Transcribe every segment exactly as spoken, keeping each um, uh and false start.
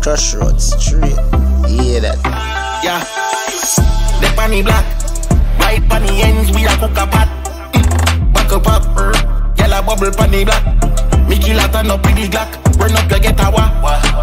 Crush road straight. Hear that? Yeah. The panny black. Right panny ends, we a cook a pot. Mm. Back up up. Er. Yellow bubble panny black. Mickey la turn up with the Glock. Run up your get a wa.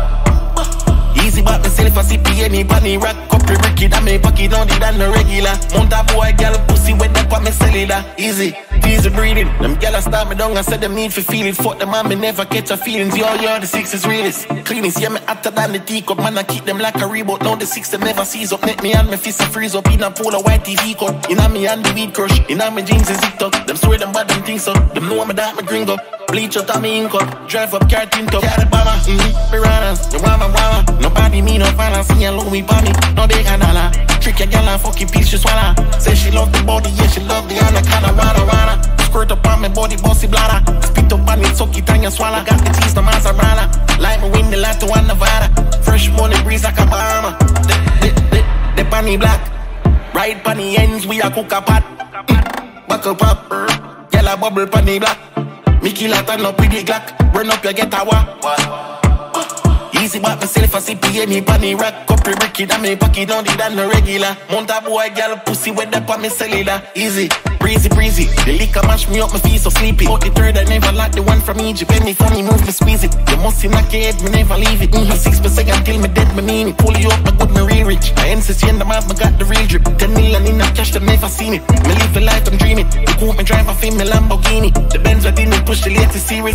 Easy back myself a C P any panny rack. Couple Ricky that me pocket on the than the regular. Mount a boy girl pussy with the on me cellular. Easy. Easy breathing. Them gyal start me down and said them need for feeling. Fuck them man, me never catch a feelings. Yo, yo, the six is realest. Cleanest, yeah, me hotter than the teacup. Man, I keep them like a reboot. Now the six them never sees up. Net me and me fist a freeze up. In a pool of white T V cut. In a me and the weed crush. In a me jeans is zipped up. Them swear them bad them things up. Them know me that me drink up. Bleach out of me ink up. Drive up car tint up. Yeah, the bomber. Mm-hmm. Piranhas. You want my wama. Nobody me no finance. See you low me pa me. No big dollar. Trick your gal and fucking piece she swallow. Say she love the body. Yeah, she love the anaconda. Wanna wanna. Squirt up on my body, bossy bladder. Spit up on it, suck it and you swallow. Got the teeth, the Maserati. Like me win the Lato and Nevada. Fresh money breeze like a Bahama. The, the, the, the panny black. Right panny ends, we a cook a pot. Mm. Back up up. Er. Yellow bubble panny black. Mickey la turn up with the Glock. Run up your get a wa. Easy back myself a C P any panny rack. Couple Ricky that me pocket on the than the regular. Mount a boy girl pussy with the on me cellular. Easy. Breezy, breezy. The liquor mash me up, my feet so sleepy. Out the third, I never like the one from Egypt. Any funny move, me squeeze it. You must see my head, me never leave it. Mm-hmm. Six per second till me dead, me mean it. Pull you up, my good, me real rich. I N C C in the mouth, me got the real drip. Ten million in the cash, them never seen it. Me live the life, I'm dreaming. The coupe, me drive, I feel me Lamborghini. The Benz, I didn't push the latest series.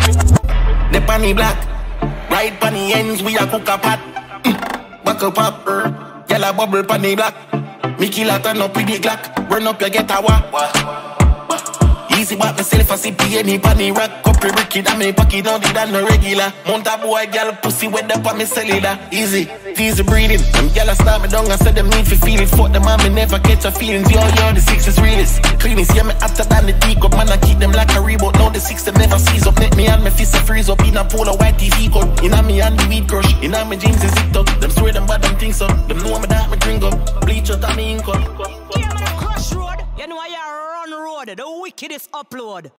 The panny black. Right panny ends, we a cook a pot. Mm. Back up up, er. Yellow bubble panny black. Mickey la turn up with the Glock. Run up your get a wa. Easy back myself a C P any panny rack. Couple Ricky that me pocket on the than the regular. Mount a boy girl pussy with the on me cellular. Easy, easy breathing. Them gyal start me down and said them need for feeling. Fuck them man, me never catch a feelings. Yo, yo, the six is realest. Cleanest, yeah, me hotter than the teacup. Man, I keep them like a reboot. Now the six them never sees up. Net me and me fist a freeze up. In a pool of white T V cut. In a me and the weed crush. In a me jeans is zipped up. Them swear them bad them things up. Them know me that me drink up. Bleach out of me ink up. Yeah, man, Crush Road. You know I run road. The wickedest upload.